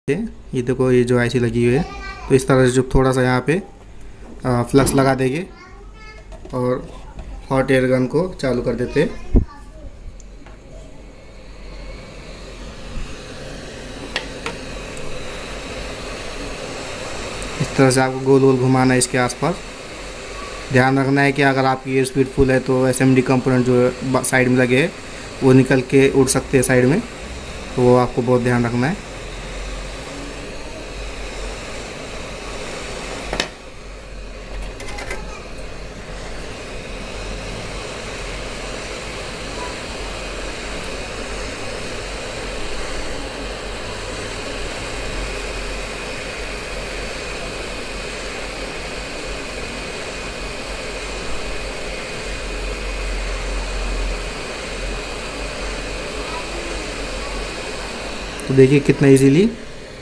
ये देखो, ये जो आईसी लगी हुई है, तो इस तरह से जो थोड़ा सा यहाँ पे फ्लक्स लगा देंगे और हॉट एयर गन को चालू कर देते हैं। इस तरह से आपको गोल गोल घुमाना है इसके आसपास। ध्यान रखना है कि अगर आपकी एयर स्पीड फुल है तो एसएमडी कंपोनेंट जो साइड में लगे हैं वो निकल के उड़ सकते हैं साइड में, तो वो आपको बहुत ध्यान रखना है। तो देखिए कितना इजीली